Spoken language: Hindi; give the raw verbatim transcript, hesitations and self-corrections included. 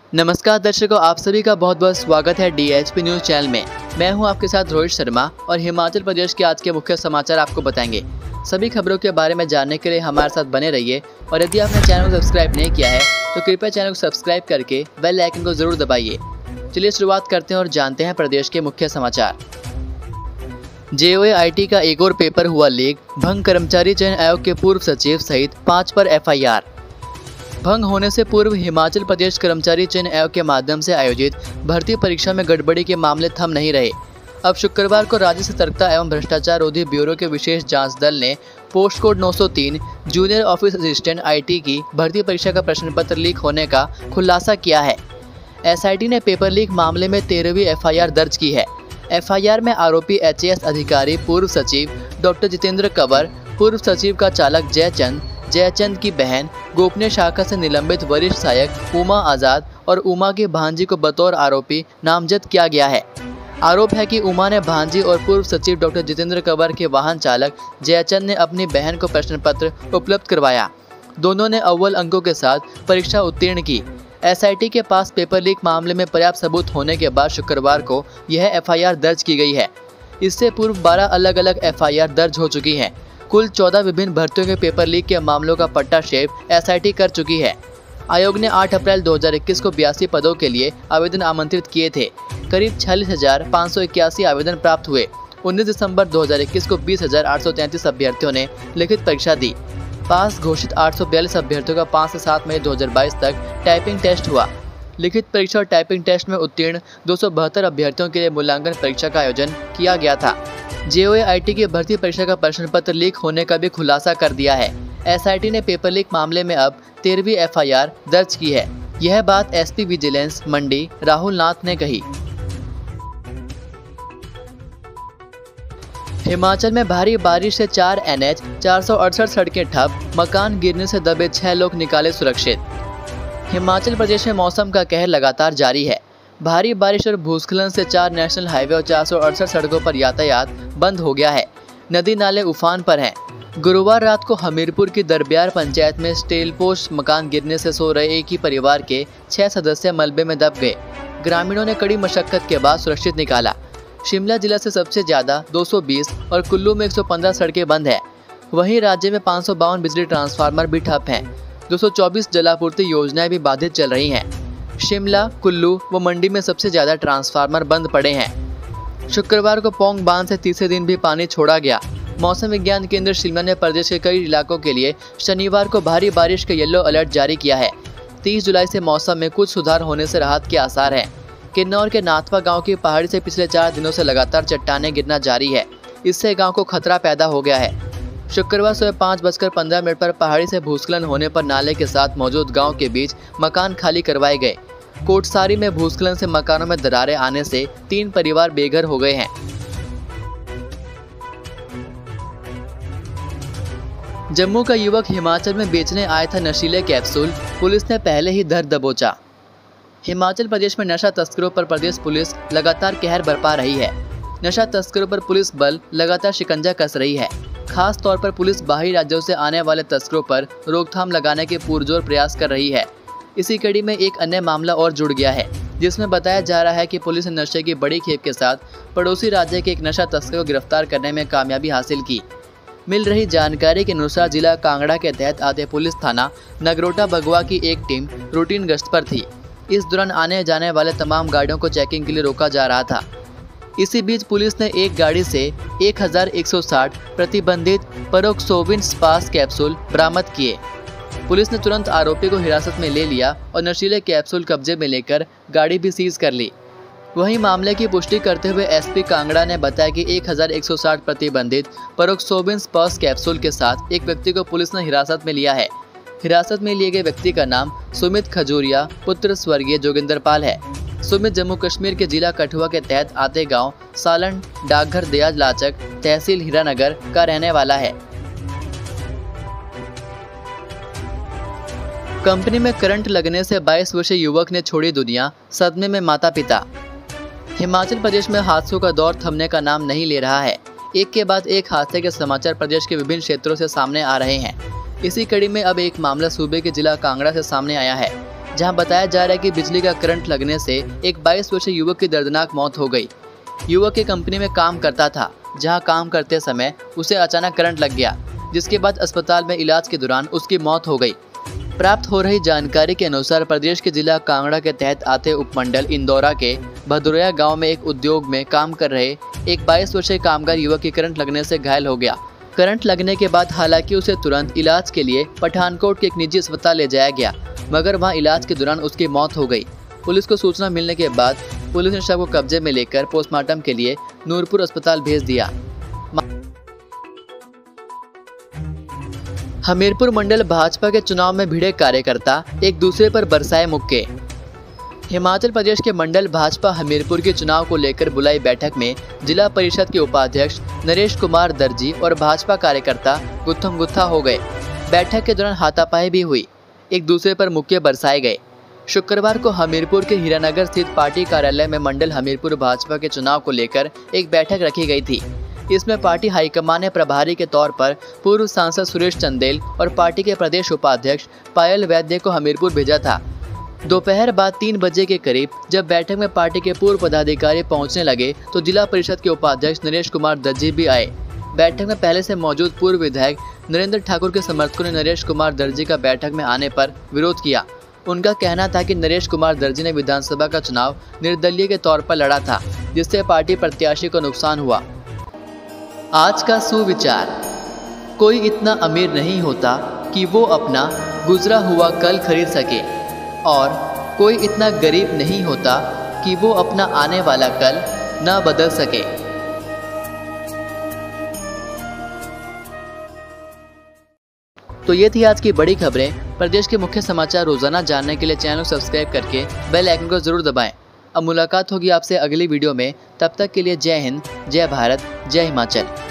नमस्कार दर्शकों, आप सभी का बहुत बहुत स्वागत है डीएचपी न्यूज चैनल में। मैं हूं आपके साथ रोहित शर्मा और हिमाचल प्रदेश के आज के मुख्य समाचार आपको बताएंगे। सभी खबरों के बारे में जानने के लिए हमारे साथ बने रहिए और यदि आपने चैनल को सब्सक्राइब नहीं किया है तो कृपया चैनल को सब्सक्राइब करके बेल आइकन को जरूर दबाइए। चलिए शुरुआत करते हैं और जानते हैं प्रदेश के मुख्य समाचार। जेओएआईटी का एक और पेपर हुआ लीक, भंग कर्मचारी चयन आयोग के पूर्व सचिव सहित पाँच पर एफ आई आर। भंग होने से पूर्व हिमाचल प्रदेश कर्मचारी चयन आयोग के माध्यम से आयोजित भर्ती परीक्षा में गड़बड़ी के मामले थम नहीं रहे। अब शुक्रवार को राज्य सतर्कता एवं भ्रष्टाचार रोधी ब्यूरो के विशेष जांच दल ने पोस्ट कोड नौ सौ तीन जूनियर ऑफिस असिस्टेंट आईटी की भर्ती परीक्षा का प्रश्न पत्र लीक होने का खुलासा किया है। एसआईटी ने पेपर लीक मामले में तेरहवीं एफ आई आर दर्ज की है। एफ आई आर में आरोपी एच ए एस अधिकारी पूर्व सचिव डॉक्टर जितेंद्र कंवर, पूर्व सचिव का चालक जयचंद, जयचंद की बहन, गोपनीय शाखा से निलंबित वरिष्ठ सहायक उमा आजाद और उमा की भांजी को बतौर आरोपी नामजद किया गया है। आरोप है कि उमा ने भांजी और पूर्व सचिव डॉक्टर जितेंद्र कंवर के वाहन चालक जयचंद ने अपनी बहन को प्रश्न पत्र उपलब्ध करवाया। दोनों ने अव्वल अंकों के साथ परीक्षा उत्तीर्ण की। एसआईटी के पास पेपर लीक मामले में पर्याप्त सबूत होने के बाद शुक्रवार को यह एफ आई आर दर्ज की गई है। इससे पूर्व बारह अलग अलग एफ आई आर दर्ज हो चुकी हैं। कुल चौदह विभिन्न भर्तियों के पेपर लीक के मामलों का पट्टा शेप एसआईटी कर चुकी है। आयोग ने आठ अप्रैल दो हज़ार इक्कीस को बयासी पदों के लिए आवेदन आमंत्रित किए थे। करीब छियालीस हजार पाँच सौ इक्यासी आवेदन प्राप्त हुए। उन्नीस दिसंबर दो हज़ार इक्कीस को बीस हजार आठ सौ तैंतीस अभ्यर्थियों ने लिखित परीक्षा दी। पास घोषित आठ सौ बयालीस अभ्यर्थियों का पाँच से सात मई दो हज़ार बाईस तक टाइपिंग टेस्ट हुआ। लिखित परीक्षा और टाइपिंग टेस्ट में उत्तीर्ण दो सौ बहत्तर अभ्यर्थियों के लिए मूल्यांकन परीक्षा का आयोजन किया गया था। जेओएआईटी की भर्ती परीक्षा का प्रश्न पत्र लीक होने का भी खुलासा कर दिया है। एसआईटी ने पेपर लीक मामले में अब तेरहवीं एफ आई आर दर्ज की है। यह बात एसपी विजिलेंस मंडी राहुल नाथ ने कही। हिमाचल में भारी बारिश से चार एन एच चार सौ अड़सठ सड़कें ठप, मकान गिरने से दबे छह लोग निकाले सुरक्षित। हिमाचल प्रदेश में मौसम का कहर लगातार जारी है। भारी बारिश और भूस्खलन से चार नेशनल हाईवे और चार सौ अड़सठ सड़कों पर यातायात बंद हो गया है। नदी नाले उफान पर हैं। गुरुवार रात को हमीरपुर की दरब्यार पंचायत में स्टील पोस्ट मकान गिरने से सो रहे एक ही परिवार के छह सदस्य मलबे में दब गए। ग्रामीणों ने कड़ी मशक्कत के बाद सुरक्षित निकाला। शिमला जिला से सबसे ज्यादा दो सौ बीस और कुल्लू में एक सौ पंद्रह सड़कें बंद है। वहीं राज्य में पाँच सौ बावन बिजली ट्रांसफार्मर भी ठप हैं। दो सौ चौबीस जलापूर्ति योजनाएं भी बाधित चल रही हैं। शिमला, कुल्लू व मंडी में सबसे ज्यादा ट्रांसफार्मर बंद पड़े हैं। शुक्रवार को पौंग बांध से तीसरे दिन भी पानी छोड़ा गया। मौसम विज्ञान केंद्र शिमला ने प्रदेश के कई इलाकों के लिए शनिवार को भारी बारिश का येलो अलर्ट जारी किया है। तीस जुलाई से मौसम में कुछ सुधार होने से राहत के आसार हैं। किन्नौर के नाथवा गांव की पहाड़ी से पिछले चार दिनों से लगातार चट्टानें गिरना जारी है। इससे गांव को खतरा पैदा हो गया है। शुक्रवार सुबह पाँच बजकर पंद्रह मिनट पर पहाड़ी से भूस्खलन होने पर नाले के साथ मौजूद गांव के बीच मकान खाली करवाए गए। कोटसारी में भूस्खलन से मकानों में दरारें आने से तीन परिवार बेघर हो गए हैं। जम्मू का युवक हिमाचल में बेचने आया था नशीले कैप्सूल, पुलिस ने पहले ही धर दबोचा। हिमाचल प्रदेश में नशा तस्करों पर प्रदेश पुलिस लगातार कहर बरपा रही है। नशा तस्करों पर पुलिस बल लगातार शिकंजा कस रही है। खास तौर पर पुलिस बाहरी राज्यों से आने वाले तस्करों पर रोकथाम लगाने के पुरजोर प्रयास कर रही है। इसी कड़ी में एक अन्य मामला और जुड़ गया है, जिसमें बताया जा रहा है कि पुलिस ने नशे की बड़ी खेप के साथ पड़ोसी राज्य के एक नशा तस्कर को गिरफ्तार करने में कामयाबी हासिल की। मिल रही जानकारी के अनुसार जिला कांगड़ा के तहत आते पुलिस थाना नगरोटा बगवा की एक टीम रूटीन गश्त पर थी। इस दौरान आने जाने वाले तमाम गाड़ियों को चेकिंग के लिए रोका जा रहा था। इसी बीच पुलिस ने एक गाड़ी से एक हजार एक सौ साठ प्रतिबंधित पेरोक्सोविन स्पास कैप्सूल बरामद किए। पुलिस ने तुरंत आरोपी को हिरासत में ले लिया और नशीले कैप्सूल कब्जे में लेकर गाड़ी भी सीज कर ली। वहीं मामले की पुष्टि करते हुए एसपी कांगड़ा ने बताया कि एक हजार एक सौ साठ प्रतिबंधित पेरोक्सोविन स्पास कैप्सूल के साथ एक व्यक्ति को पुलिस ने हिरासत में लिया है। हिरासत में लिए गए व्यक्ति का नाम सुमित खजूरिया पुत्र स्वर्गीय जोगिंदर पाल है। सुमित जम्मू कश्मीर के जिला कठुआ के तहत आते गाँव सालन डाकघर दयाज लाचक तहसील हीरानगर का रहने वाला है। कंपनी में करंट लगने से बाईस वर्षीय युवक ने छोड़ी दुनिया, सदमे में माता पिता। हिमाचल प्रदेश में हादसों का दौर थमने का नाम नहीं ले रहा है। एक के बाद एक हादसे के समाचार प्रदेश के विभिन्न क्षेत्रों से सामने आ रहे हैं। इसी कड़ी में अब एक मामला सूबे के जिला कांगड़ा से सामने आया है। जहां बताया जा रहा है कि बिजली का करंट लगने से एक बाईस वर्षीय युवक की दर्दनाक मौत हो गई। युवक एक कंपनी में काम करता था, जहां काम करते समय उसे अचानक करंट लग गया, जिसके बाद अस्पताल में इलाज के दौरान उसकी मौत हो गई। प्राप्त हो रही जानकारी के अनुसार प्रदेश के जिला कांगड़ा के तहत आते उपमंडल इंदौरा के भदौरिया गांव में एक उद्योग में काम कर रहे एक बाईस वर्षीय कामगार युवक की करंट लगने से घायल हो गया। करंट लगने के बाद हालांकि उसे तुरंत इलाज के लिए पठानकोट के एक निजी अस्पताल ले जाया गया, मगर वहां इलाज के दौरान उसकी मौत हो गई। पुलिस को सूचना मिलने के बाद पुलिस ने शव को कब्जे में लेकर पोस्टमार्टम के लिए नूरपुर अस्पताल भेज दिया। हमीरपुर मंडल भाजपा के चुनाव में भिड़े कार्यकर्ता एक दूसरे पर बरसाए मुक्के। हिमाचल प्रदेश के मंडल भाजपा हमीरपुर के चुनाव को लेकर बुलाई बैठक में जिला परिषद के उपाध्यक्ष नरेश कुमार दर्जी और भाजपा कार्यकर्ता गुत्थम गुत्था हो गए। बैठक के दौरान हाथापाई भी हुई, एक दूसरे पर मुक्के बरसाए गए। शुक्रवार को हमीरपुर के हीरानगर स्थित पार्टी कार्यालय में मंडल हमीरपुर भाजपा के चुनाव को लेकर एक बैठक रखी गई थी। इसमें पार्टी हाईकमान ने प्रभारी के तौर पर पूर्व सांसद सुरेश चंदेल और पार्टी के प्रदेश उपाध्यक्ष पायल वैद्य को हमीरपुर भेजा था। दोपहर बाद तीन बजे के करीब जब बैठक में पार्टी के पूर्व पदाधिकारी पहुंचने लगे तो जिला परिषद के उपाध्यक्ष नरेश कुमार दर्जी भी आए। बैठक में पहले से मौजूद पूर्व विधायक नरेंद्र ठाकुर के समर्थकों ने नरेश कुमार दर्जी का बैठक में आने पर विरोध किया। उनका कहना था कि नरेश कुमार दर्जी ने विधानसभा का चुनाव निर्दलीय के तौर पर लड़ा था, जिससे पार्टी प्रत्याशी को नुकसान हुआ। आज का सुविचार, कोई इतना अमीर नहीं होता कि वो अपना गुजरा हुआ कल खरीद सके, और कोई इतना गरीब नहीं होता कि वो अपना आने वाला कल न बदल सके। तो ये थी आज की बड़ी खबरें। प्रदेश के मुख्य समाचार रोजाना जानने के लिए चैनल को सब्सक्राइब करके बेल आइकन को जरूर दबाएं। अब मुलाकात होगी आपसे अगली वीडियो में। तब तक के लिए जय हिंद, जय भारत, जय हिमाचल।